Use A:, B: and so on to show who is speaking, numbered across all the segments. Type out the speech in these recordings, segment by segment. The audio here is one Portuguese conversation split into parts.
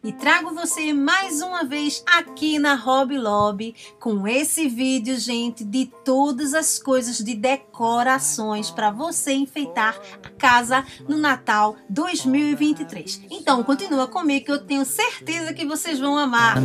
A: E trago você mais uma vez aqui na Hobby Lobby com esse vídeo, gente, de todas as coisas de decorações para você enfeitar a casa no Natal 2023. Então, continua comigo que eu tenho certeza que vocês vão amar.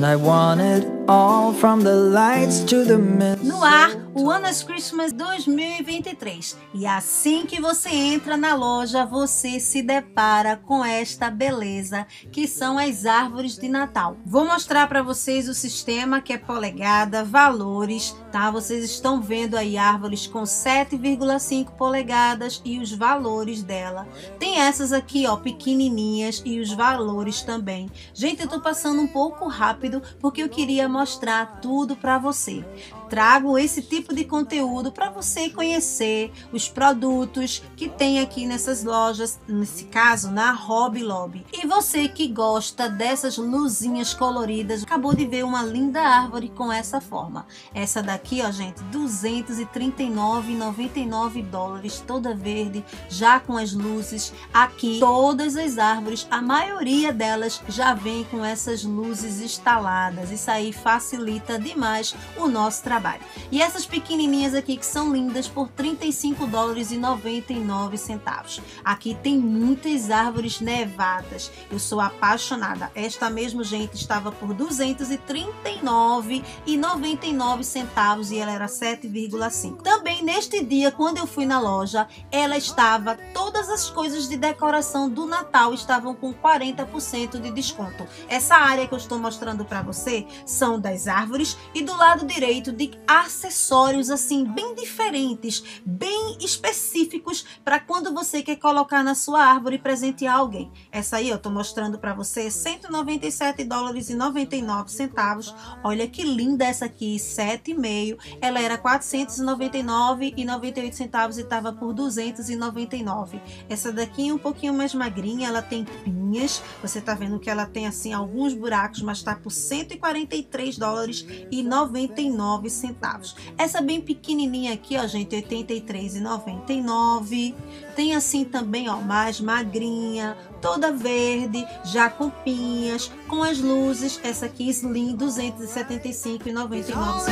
A: No ar, o Anna's Christmas 2023. E assim que você entra na loja, você se depara com esta beleza que são as árvores de Natal. Vou mostrar para vocês o sistema, que é polegada, valores, tá? Vocês estão vendo aí árvores com 7,5 polegadas e os valores dela. Tem essas aqui, ó, pequenininhas e os valores também. Gente, eu tô passando um pouco rápido porque eu queria mostrar tudo para você. Trago esse tipo de conteúdo para você conhecer os produtos que tem aqui nessas lojas, nesse caso na Hobby Lobby. E você que gosta dessas luzinhas coloridas, acabou de ver uma linda árvore com essa forma. Essa daqui, ó, gente, $239,99, toda verde, já com as luzes. Aqui, todas as árvores, a maioria delas já vem com essas luzes instaladas. Isso aí facilita demais o nosso trabalho. E essas pequenininhas aqui que são lindas por $35,99. Aqui tem muitas árvores nevadas. Eu sou apaixonada. Esta mesmo, gente, estava por $239,99 e ela era 7,5. Também neste dia, quando eu fui na loja, ela estava, todas as coisas de decoração do Natal estavam com 40% de desconto. Essa área que eu estou mostrando para você são das árvores e do lado direito de acessórios assim bem diferentes, bem específicos para quando você quer colocar na sua árvore e presentear alguém. Essa aí eu tô mostrando para você, $197,99. Olha que linda essa aqui, 7,5. Ela era $499,98 e estava por $299. Essa daqui é um pouquinho mais magrinha, ela tem pinhas. Você tá vendo que ela tem assim alguns buracos, mas tá por $143,99. Essa bem pequenininha aqui, ó, gente, $83,99. Tem assim também, ó, mais magrinha, toda verde, já com pinhas, com as luzes. Essa aqui Slim, $275,99.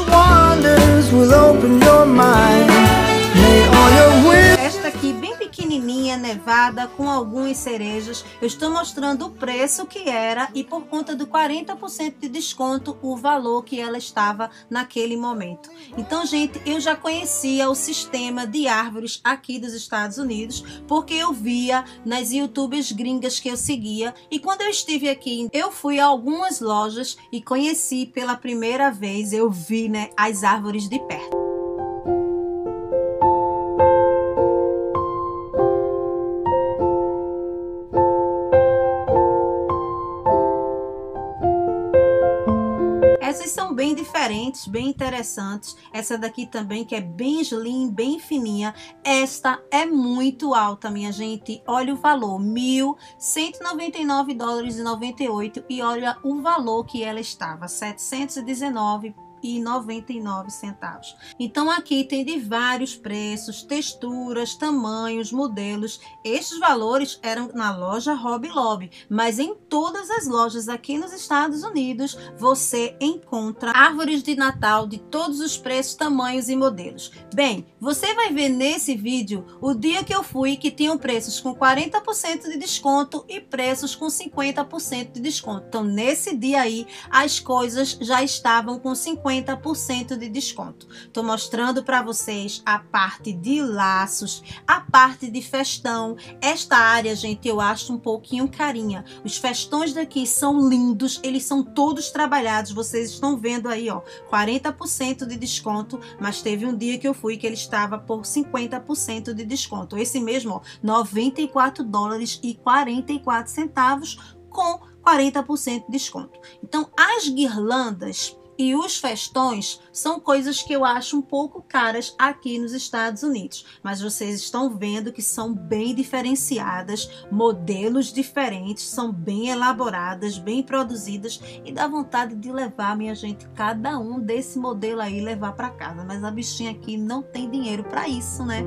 A: Esta aqui bem pequenininha, nevada, com algumas cerejas. Eu estou mostrando o preço que era e por conta do 40% de desconto, o valor que ela estava naquele momento. Então, gente, eu já conhecia o sistema de árvores aqui dos Estados Unidos, porque eu via nas YouTubers gringas que eu seguia, e quando eu estive aqui, eu fui a algumas lojas e conheci pela primeira vez, eu vi, né, as árvores de perto. Essas são bem diferentes, bem interessantes. Essa daqui também, que é bem slim, bem fininha. Esta é muito alta, minha gente. Olha o valor, $1.199,98, e olha o valor que ela estava, $719,99. Então aqui tem de vários preços, texturas, tamanhos, modelos. Estes valores eram na loja Hobby Lobby, mas em todas as lojas aqui nos Estados Unidos você encontra árvores de Natal de todos os preços, tamanhos e modelos. Bem, você vai ver nesse vídeo o dia que eu fui, que tinham preços com 40% de desconto e preços com 50% de desconto. Então nesse dia aí as coisas já estavam com 50% de desconto. Tô mostrando para vocês a parte de laços, a parte de festão. Esta área, gente, eu acho um pouquinho carinha. Os festões daqui são lindos, eles são todos trabalhados. Vocês estão vendo aí, ó, 40% de desconto, mas teve um dia que eu fui que ele estava por 50% de desconto. Esse mesmo, ó, $94,44 com 40% de desconto. Então, as guirlandas e os festões são coisas que eu acho um pouco caras aqui nos Estados Unidos, mas vocês estão vendo que são bem diferenciadas, modelos diferentes, são bem elaboradas, bem produzidas, e dá vontade de levar, minha gente, cada um desse modelo aí levar para casa, mas a bichinha aqui não tem dinheiro para isso, né?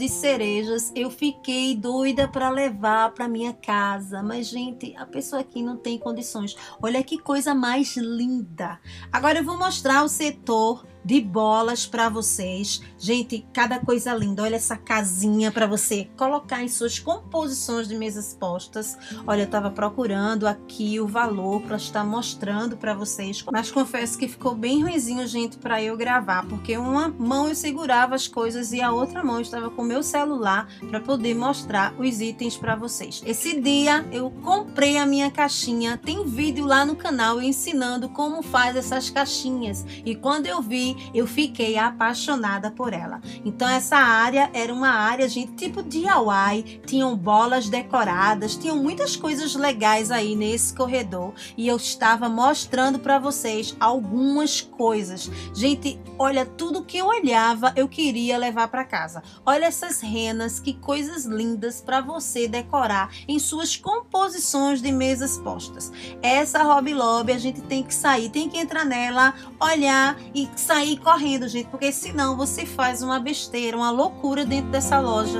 A: de cerejas. Eu fiquei doida para levar para minha casa, mas gente, a pessoa aqui não tem condições. Olha que coisa mais linda. Agora eu vou mostrar o setor de bolas para vocês. Gente, cada coisa linda. Olha essa casinha para você colocar em suas composições de mesas postas. Olha, eu tava procurando aqui o valor para estar mostrando para vocês, mas confesso que ficou bem ruinzinho, gente, para eu gravar, porque uma mão eu segurava as coisas e a outra mão eu estava com o meu celular para poder mostrar os itens para vocês. Esse dia eu comprei a minha caixinha. Tem vídeo lá no canal ensinando como faz essas caixinhas, e quando eu vi, eu fiquei apaixonada por ela. Então essa área era uma área, gente, tipo DIY. Tinham bolas decoradas, tinham muitas coisas legais aí nesse corredor, e eu estava mostrando para vocês algumas coisas. Gente, olha, tudo que eu olhava eu queria levar para casa. Olha essas renas, que coisas lindas para você decorar em suas composições de mesas postas. Essa Hobby Lobby a gente tem que sair, tem que entrar nela, olhar e sair correndo, gente, porque senão você faz uma besteira, uma loucura dentro dessa loja.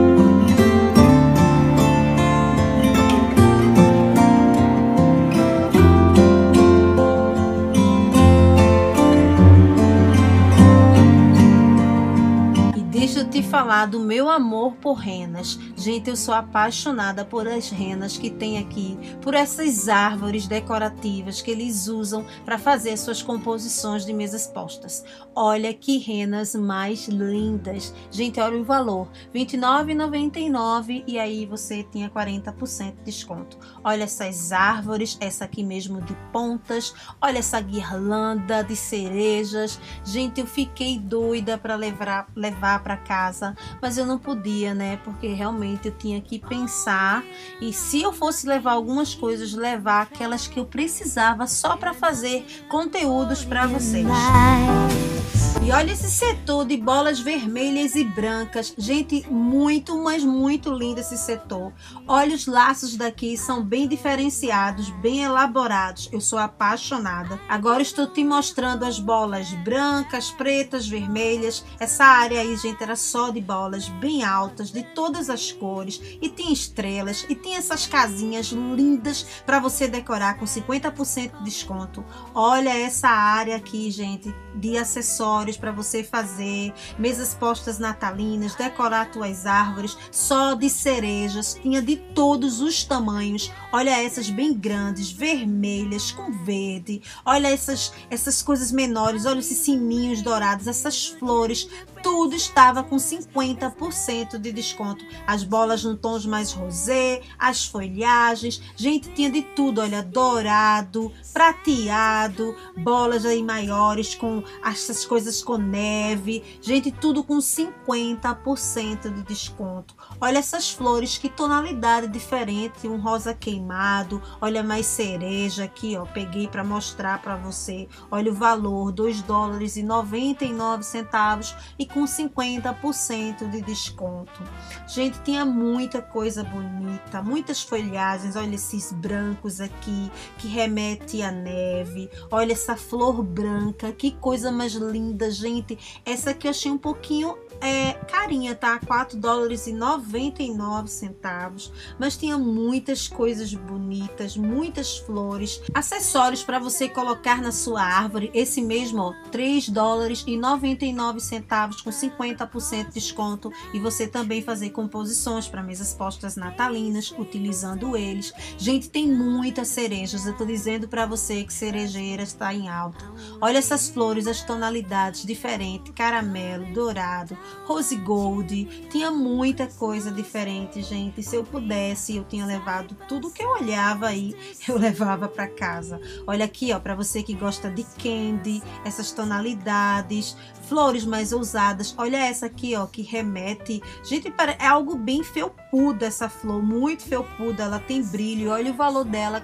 A: Deixa eu te falar do meu amor por renas. Gente, eu sou apaixonada por as renas que tem aqui, por essas árvores decorativas que eles usam para fazer suas composições de mesas postas. Olha que renas mais lindas. Gente, olha o valor, R$ 29,99, e aí você tinha 40% de desconto. Olha essas árvores, essa aqui mesmo de pontas. Olha essa guirlanda de cerejas. Gente, eu fiquei doida para levar para casa, mas eu não podia, né? Porque realmente eu tinha que pensar, e se eu fosse levar algumas coisas, levar aquelas que eu precisava só para fazer conteúdos para vocês. E olha esse setor de bolas vermelhas e brancas. Gente, muito, mas muito lindo esse setor. Olha, os laços daqui são bem diferenciados, bem elaborados. Eu sou apaixonada. Agora estou te mostrando as bolas brancas, pretas, vermelhas. Essa área aí, gente, era só de bolas bem altas, de todas as cores. E tem estrelas, e tem essas casinhas lindas para você decorar com 50% de desconto. Olha essa área aqui, gente, de acessórios para você fazer mesas postas natalinas, decorar tuas árvores, só de cerejas. Tinha de todos os tamanhos. Olha essas bem grandes, vermelhas com verde. Olha essas coisas menores. Olha esses sininhos dourados, essas flores. Tudo estava com 50% de desconto. As bolas no tons mais rosé, as folhagens. Gente, tinha de tudo, olha, dourado, prateado, bolas aí maiores com essas coisas com neve. Gente, tudo com 50% de desconto. Olha essas flores, que tonalidade diferente, um rosa queimado. Olha mais cereja aqui, ó, peguei para mostrar para você. Olha o valor, R$ 2,99 e com 50% de desconto. Gente, tinha muita coisa bonita, muitas folhagens. Olha esses brancos aqui, que remete à neve. Olha essa flor branca, que coisa mais linda, gente. Essa aqui eu achei um pouquinho carinha, tá? R$ 4,99, mas tinha muitas coisas bonitas, muitas flores, acessórios para você colocar na sua árvore. Esse mesmo, ó, R$ 3,99 com 50% de desconto, e você também fazer composições para mesas postas natalinas utilizando eles. Gente, tem muitas cerejas. Eu tô dizendo para você que cerejeira está em alta. Olha essas flores, as tonalidades diferentes, caramelo, dourado, rose gold. Tinha muita coisa diferente, gente. Se eu pudesse, eu tinha levado tudo que eu olhava aí, eu levava para casa. Olha aqui, ó, para você que gosta de candy, essas tonalidades, flores mais ousadas. Olha essa aqui, ó, que remete, gente, é algo bem felpudo essa flor, muito felpuda, ela tem brilho. Olha o valor dela, R$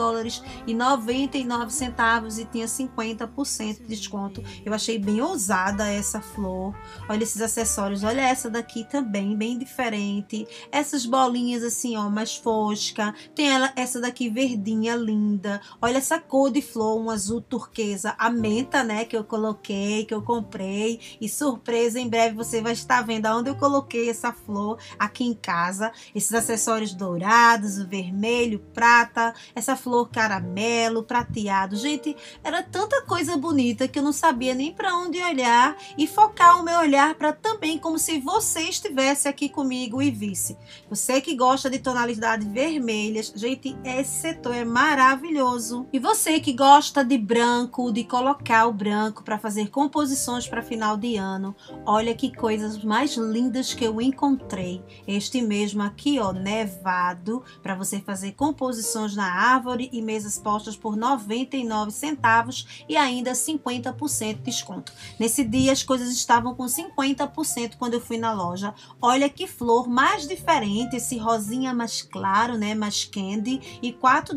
A: 4,99, e tinha 50% de desconto. Eu achei bem ousada essa flor. Olha esses acessórios, olha essa daqui também, bem diferente. Essas bolinhas assim, ó, mais fosca. Tem essa daqui verdinha, linda. Olha essa cor de flor, um azul turquesa, a menta, né, que eu coloquei, que eu comprei. falei. E surpresa, em breve você vai estar vendo aonde eu coloquei essa flor aqui em casa. Esses acessórios dourados, o vermelho, prata, essa flor caramelo, prateado. Gente, era tanta coisa bonita que eu não sabia nem para onde olhar e focar o meu olhar para também como se você estivesse aqui comigo e visse. Você que gosta de tonalidades vermelhas, gente, esse setor é maravilhoso. E você que gosta de branco, de colocar o branco para fazer composições para final de ano, olha que coisas mais lindas que eu encontrei. Este mesmo aqui, ó, nevado, para você fazer composições na árvore e mesas postas por 99 centavos e ainda 50% de desconto. Nesse dia as coisas estavam com 50% quando eu fui na loja. Olha que flor mais diferente, esse rosinha mais claro, né, mais candy, e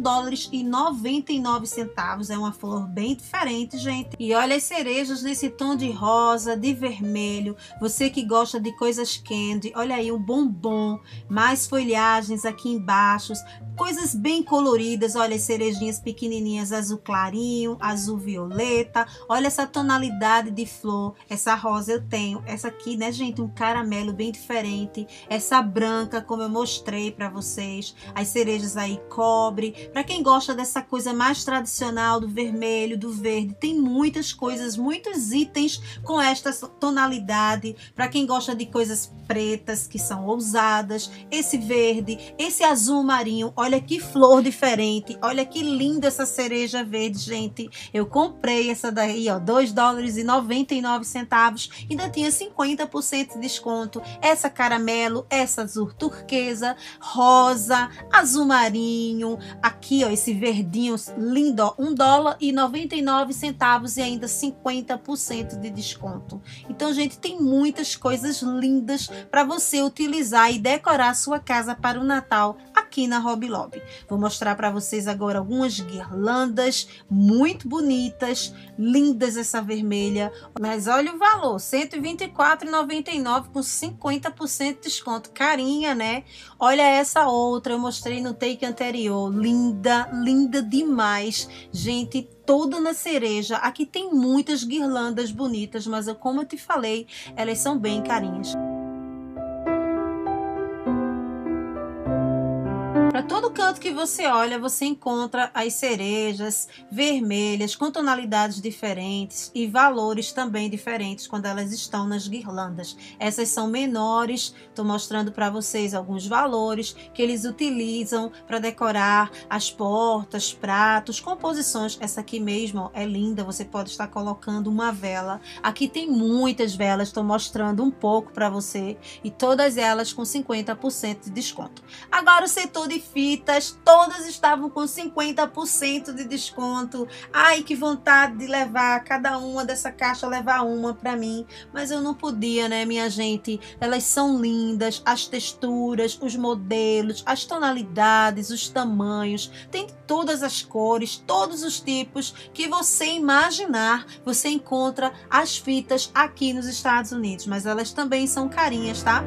A: $4,99. É uma flor bem diferente, gente. E olha as cerejas nesse tom de rosa, de vermelho. Você que gosta de coisas candy, olha aí um bombom, mais folhagens aqui embaixo, coisas bem coloridas. Olha as cerejinhas pequenininhas, azul clarinho, azul violeta. Olha essa tonalidade de flor. Essa rosa eu tenho, essa aqui, né, gente, um caramelo bem diferente. Essa branca, como eu mostrei para vocês. As cerejas aí cobre. Para quem gosta dessa coisa mais tradicional do vermelho, do verde, tem muitas coisas, muitos itens com esta tonalidade. Para quem gosta de coisas pretas que são ousadas, esse verde, esse azul marinho, olha que flor diferente, olha que linda essa cereja verde, gente. Eu comprei essa daí, ó, $2,99, ainda tinha 50% de desconto. Essa caramelo, essa azul turquesa, rosa, azul marinho, aqui, ó, esse verdinho lindo, ó, $1,99 e ainda 50% de desconto. Então, gente, tem muitas coisas lindas para você utilizar e decorar a sua casa para o Natal aqui na Hobby Lobby. Vou mostrar para vocês agora algumas guirlandas muito bonitas, lindas essa vermelha, mas olha o valor, R$ 124,99 com 50% de desconto, carinha, né? Olha essa outra, eu mostrei no take anterior, linda, linda demais, gente, toda na cereja. Aqui tem muitas guirlandas bonitas, mas como eu te falei, elas são bem carinhas. Para todo canto que você olha, você encontra as cerejas vermelhas com tonalidades diferentes e valores também diferentes quando elas estão nas guirlandas. Essas são menores, estou mostrando para vocês alguns valores que eles utilizam para decorar as portas, pratos, composições. Essa aqui mesmo, ó, é linda, você pode estar colocando uma vela. Aqui tem muitas velas, estou mostrando um pouco para você e todas elas com 50% de desconto. Agora o setor de fitas, todas estavam com 50% de desconto. Ai, que vontade de levar cada uma dessa caixa, levar uma para mim, mas eu não podia, né, minha gente? Elas são lindas, as texturas, os modelos, as tonalidades, os tamanhos, tem todas as cores, todos os tipos que você imaginar, você encontra as fitas aqui nos Estados Unidos, mas elas também são carinhas, tá?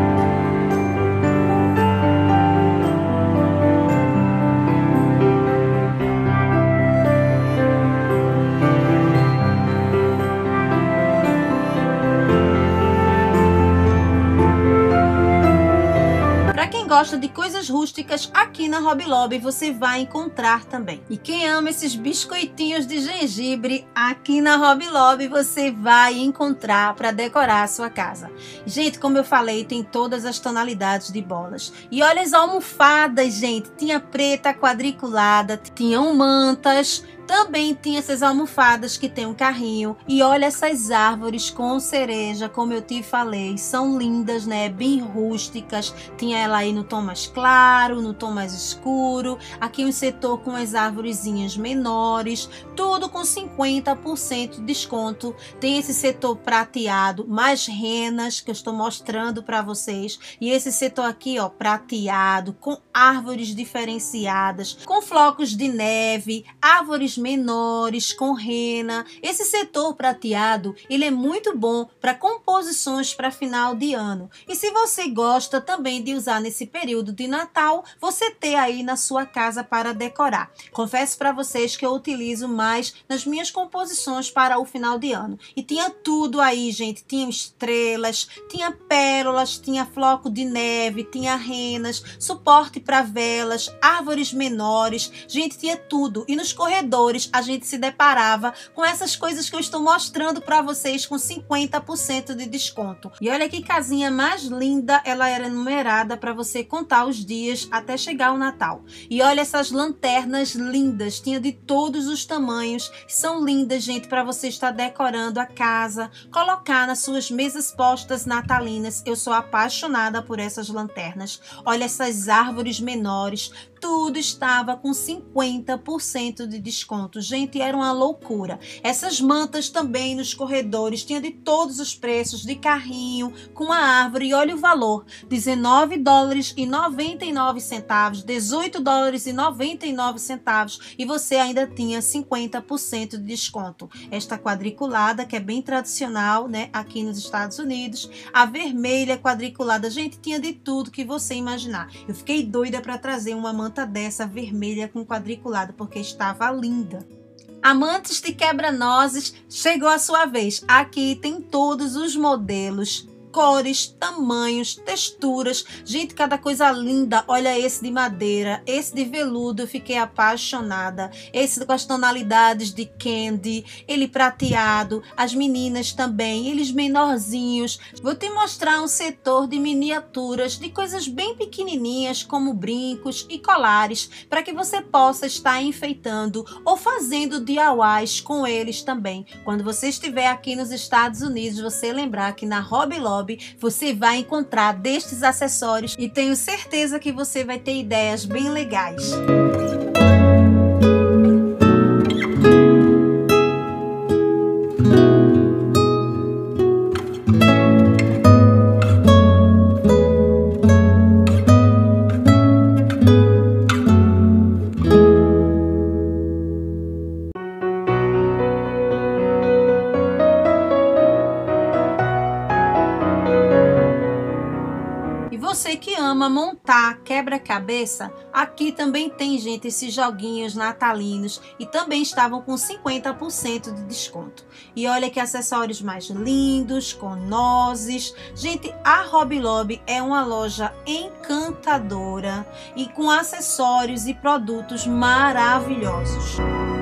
A: Gosta de coisas rústicas, aqui na Hobby Lobby você vai encontrar também. E quem ama esses biscoitinhos de gengibre, aqui na Hobby Lobby você vai encontrar para decorar a sua casa. Gente, como eu falei, tem todas as tonalidades de bolas. E olha as almofadas, gente. Tinha preta quadriculada, tinham mantas, também tinha essas almofadas que tem um carrinho. E olha essas árvores com cereja, como eu te falei, são lindas, né? Bem rústicas. Tinha ela aí no tom mais claro, no tom mais escuro. Aqui um setor com as árvorezinhas menores, tudo com 50% de desconto. Tem esse setor prateado, mais renas, que eu estou mostrando para vocês. E esse setor aqui, ó, prateado, com árvores diferenciadas, com flocos de neve, árvores árvores menores com rena. Esse setor prateado, ele é muito bom para composições para final de ano. E se você gosta também de usar nesse período de Natal, você ter aí na sua casa para decorar. Confesso para vocês que eu utilizo mais nas minhas composições para o final de ano. E tinha tudo aí, gente. Tinha estrelas, tinha pérolas, tinha floco de neve, tinha renas, suporte para velas, árvores menores. Gente, tinha tudo. E nos corredores a gente se deparava com essas coisas que eu estou mostrando para vocês com 50% de desconto. E olha que casinha mais linda, ela era numerada para você contar os dias até chegar o Natal. E olha essas lanternas lindas, tinha de todos os tamanhos. São lindas, gente, para você estar decorando a casa, colocar nas suas mesas postas natalinas. Eu sou apaixonada por essas lanternas. Olha essas árvores menores, tudo estava com 50% de desconto. Gente, era uma loucura. Essas mantas também nos corredores, tinha de todos os preços, de carrinho, com a árvore. E olha o valor, $19,99, $18,99. E você ainda tinha 50% de desconto. Esta quadriculada, que é bem tradicional, né, aqui nos Estados Unidos. A vermelha quadriculada, gente, tinha de tudo que você imaginar. Eu fiquei doida para trazer uma manta dessa vermelha com quadriculado porque estava linda. Amantes de quebra-nozes, chegou a sua vez. Aqui tem todos os modelos, cores, tamanhos, texturas. Gente, cada coisa linda. Olha esse de madeira, esse de veludo, eu fiquei apaixonada. Esse com as tonalidades de candy, ele prateado, as meninas também, eles menorzinhos. Vou te mostrar um setor de miniaturas, de coisas bem pequenininhas, como brincos e colares, para que você possa estar enfeitando ou fazendo DIYs com eles também. Quando você estiver aqui nos Estados Unidos, você lembrar que na Hobby Lobby você vai encontrar destes acessórios e tenho certeza que você vai ter ideias bem legais. Você que ama montar quebra-cabeça, aqui também tem, gente, esses joguinhos natalinos e também estavam com 50% de desconto. E olha que acessórios mais lindos, com nozes. Gente, a Hobby Lobby é uma loja encantadora e com acessórios e produtos maravilhosos.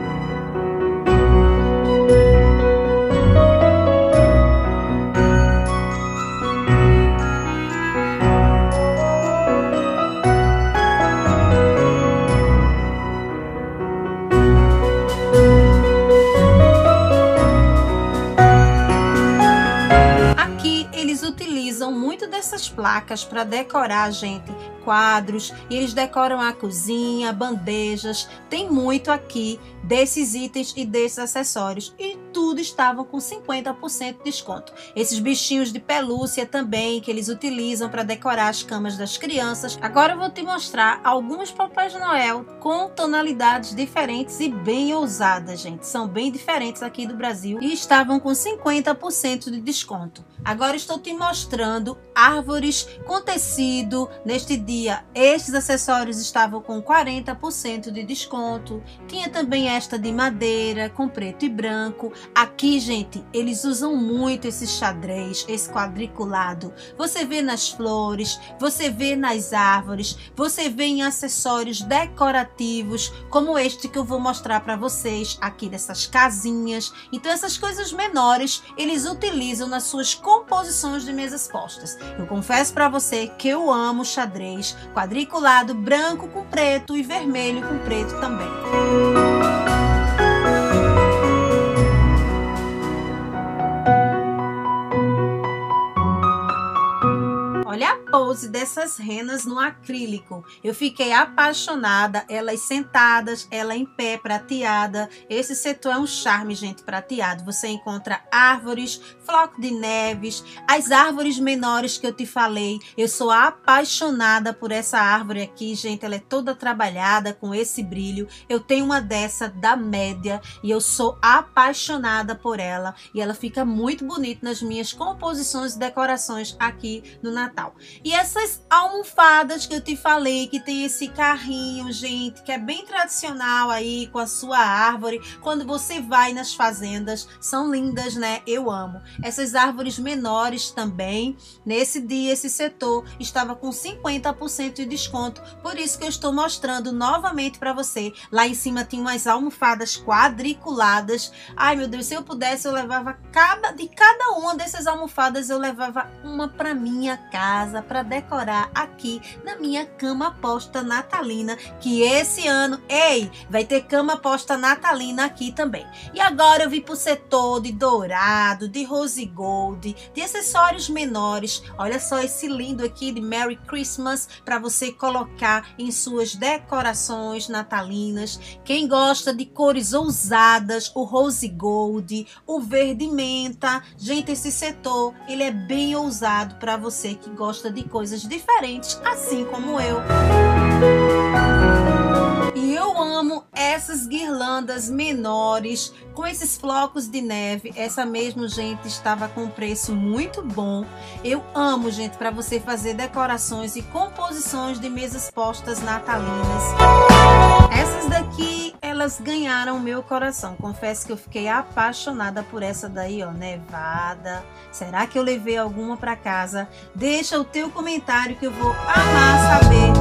A: Utilizam muito dessas placas para decorar, gente, quadros, e eles decoram a cozinha, bandejas. Tem muito aqui desses itens e desses acessórios e tudo estavam com 50% de desconto. Esses bichinhos de pelúcia também que eles utilizam para decorar as camas das crianças. Agora eu vou te mostrar alguns Papais Noel com tonalidades diferentes e bem ousadas, gente. São bem diferentes aqui do Brasil e estavam com 50% de desconto. Agora estou te mostrando árvores com tecido neste dia. Estes acessórios estavam com 40% de desconto. Tinha também esta de madeira com preto e branco. Aqui, gente, eles usam muito esse xadrez, esse quadriculado. Você vê nas flores, você vê nas árvores, você vê em acessórios decorativos, como este que eu vou mostrar para vocês aqui dessas casinhas. Então essas coisas menores eles utilizam nas suas composições de mesas postas. Eu confesso para você que eu amo xadrez quadriculado, branco com preto e vermelho com preto também. Olha a pose dessas renas no acrílico. Eu fiquei apaixonada, elas sentadas, ela em pé, prateada. Esse setor é um charme, gente, prateado. Você encontra árvores, floco de neves, as árvores menores que eu te falei. Eu sou apaixonada por essa árvore aqui, gente. Ela é toda trabalhada com esse brilho. Eu tenho uma dessa da média e eu sou apaixonada por ela. E ela fica muito bonita nas minhas composições e decorações aqui no Natal. E essas almofadas que eu te falei, que tem esse carrinho, gente, que é bem tradicional aí com a sua árvore. Quando você vai nas fazendas, são lindas, né? Eu amo. Essas árvores menores também. Nesse dia, esse setor estava com 50% de desconto. Por isso que eu estou mostrando novamente para você. Lá em cima tem umas almofadas quadriculadas. Ai, meu Deus, se eu pudesse, eu levava de cada uma dessas almofadas, eu levava uma para minha casa, para decorar aqui na minha cama posta natalina, que esse ano, ei, vai ter cama posta natalina aqui também. E agora eu vim pro setor de dourado, de rose gold, de acessórios menores. Olha só esse lindo aqui de Merry Christmas para você colocar em suas decorações natalinas. Quem gosta de cores ousadas, o rose gold, o verde menta, gente, esse setor ele é bem ousado para você que gosta de coisas diferentes, assim como eu. E eu amo essas guirlandas menores com esses flocos de neve. Essa mesmo, gente, estava com preço muito bom. Eu amo, gente, para você fazer decorações e composições de mesas postas natalinas. Essas daqui, elas ganharam o meu coração. Confesso que eu fiquei apaixonada por essa daí, ó, nevada. Será que eu levei alguma para casa? Deixa o teu comentário que eu vou amar saber.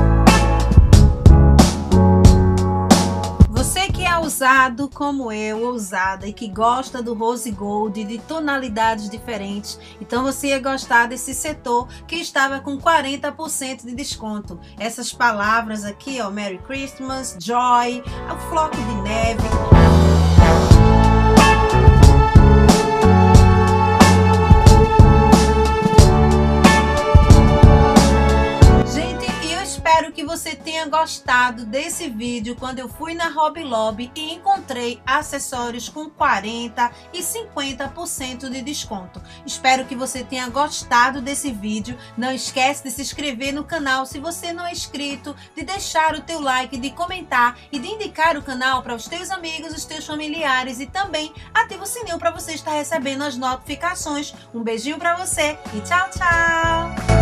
A: Você que é ousado como eu, ousada, e que gosta do rose gold, de tonalidades diferentes, então você ia gostar desse setor que estava com 40% de desconto. Essas palavras aqui, ó, Merry Christmas, Joy, o floco de neve. Espero que você tenha gostado desse vídeo quando eu fui na Hobby Lobby e encontrei acessórios com 40% e 50% de desconto. Espero que você tenha gostado desse vídeo. Não esquece de se inscrever no canal se você não é inscrito, de deixar o teu like, de comentar e de indicar o canal para os teus amigos, os teus familiares, e também ativa o sininho para você estar recebendo as notificações. Um beijinho para você e tchau, tchau!